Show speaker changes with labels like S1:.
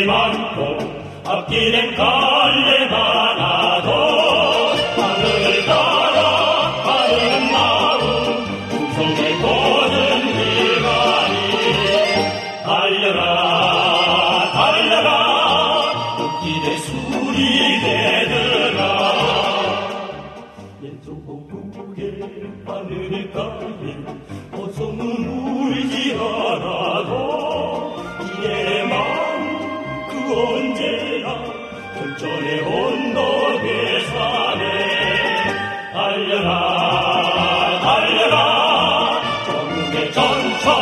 S1: 많고 앞길엔 갈래 많아도 하늘을 따라 가는 마음 풍성에 보는 일가니 달려라 달려라 꽃길에 술이 되더라 왼쪽에 하늘가에 어성은 울지 않아도 이내 마음 그 언제나 결전의 언덕에 사네 달려라 달려라 전국의 전차